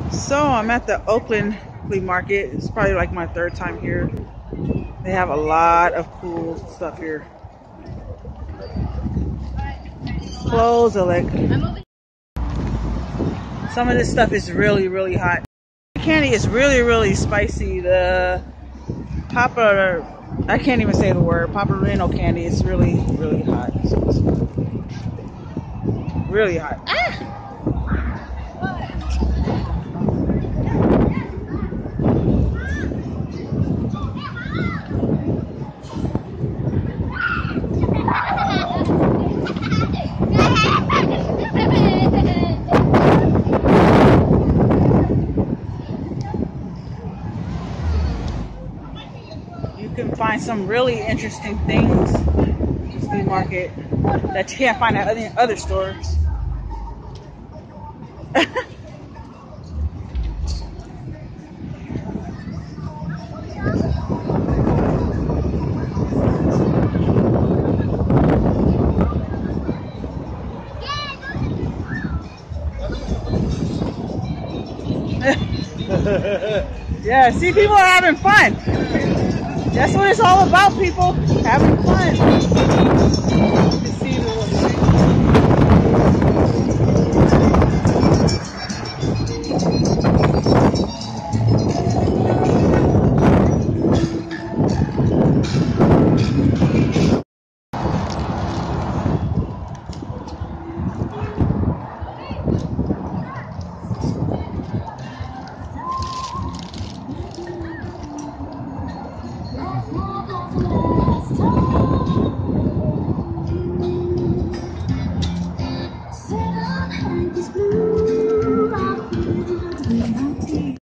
So I'm at the Oakland Flea Market. It's probably like my third time here. They have a lot of cool stuff here. Clothes, like some of this stuff is really, really hot. The candy is really, really spicy. The I can't even say the word. Paparino candy is really, really hot. Really hot. You can find some really interesting things in the flea market that you can't find at other stores. Yeah, see, people are having fun. That's what it's all about, people. Having fun. You can see